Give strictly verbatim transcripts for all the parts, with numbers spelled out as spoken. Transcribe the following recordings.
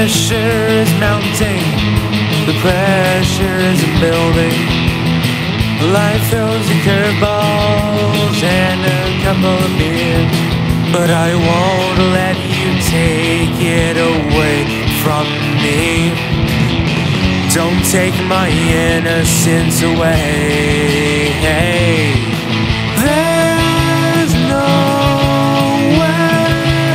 pressure is mounting, the pressure is building. Life throws you curveballs and a couple of beers, but I won't let you take it away from me. Don't take my innocence away. There's no way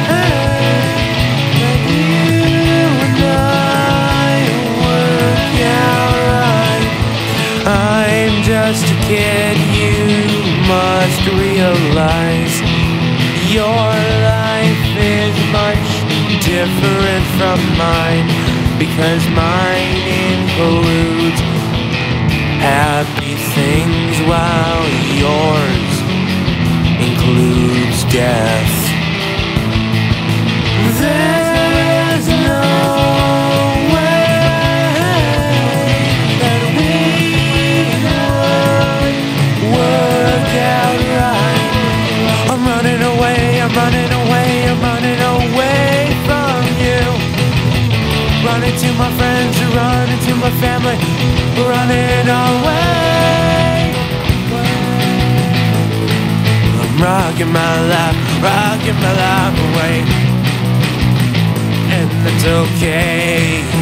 that you and I work out right. I'm just a kid, you must realize. Your life is much different from mine, because mine includes happy things while yours includes death. There's no way that we could work out right. I'm running away, I'm running away, I'm running away from you. Running to my friends, running to my family, running away. I'm rocking my life, rocking my life away, and that's okay.